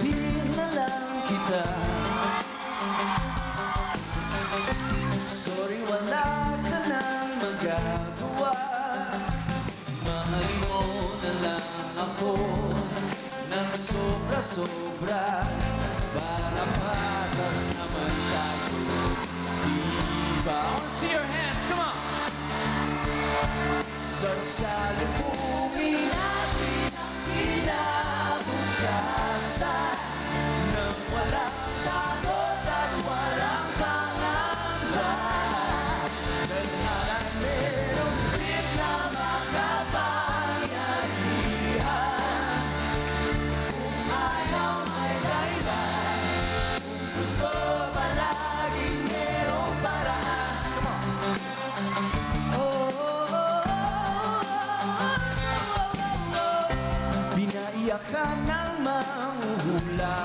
Tanggapin na lang kita. Sorry, wala ka nang magagawa. Mahalin mo na lang ako ng sobra-sobra, para patas naman tayo, diba? I wanna see your hands, come on! Sasalubungin natin ang kinabukasan nang walang pagod at walang pangamba. Tadhana merong bit na makapangyarihan. Kung ayaw ay dahilan, kung gusto palaging merong paraan. Come on! Pinaiyak ka ng manghuhula,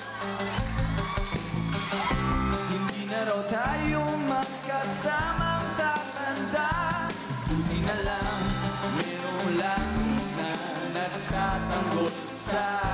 hindi na raw tayo magkasamang tatanda. Buti na lang merong langit na nagtatanggol sa